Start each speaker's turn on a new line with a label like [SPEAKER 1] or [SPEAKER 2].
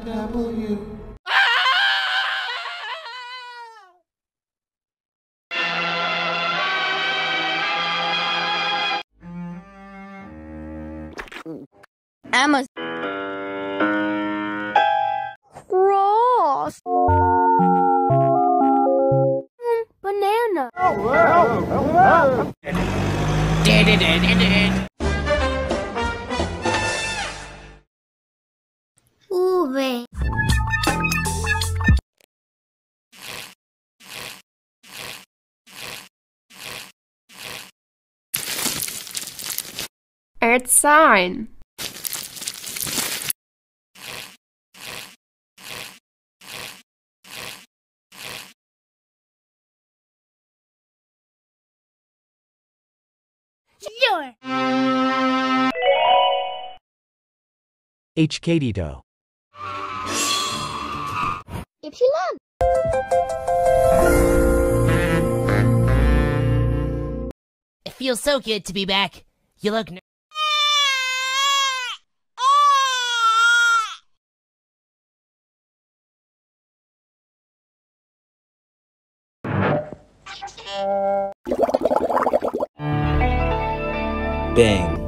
[SPEAKER 1] W.
[SPEAKER 2] Emma. Cross. Banana. V.
[SPEAKER 3] Earth sign.
[SPEAKER 2] Sure.
[SPEAKER 4] HKtito.
[SPEAKER 2] Ypsilon.
[SPEAKER 5] It feels so good to be back. You look
[SPEAKER 4] Bang.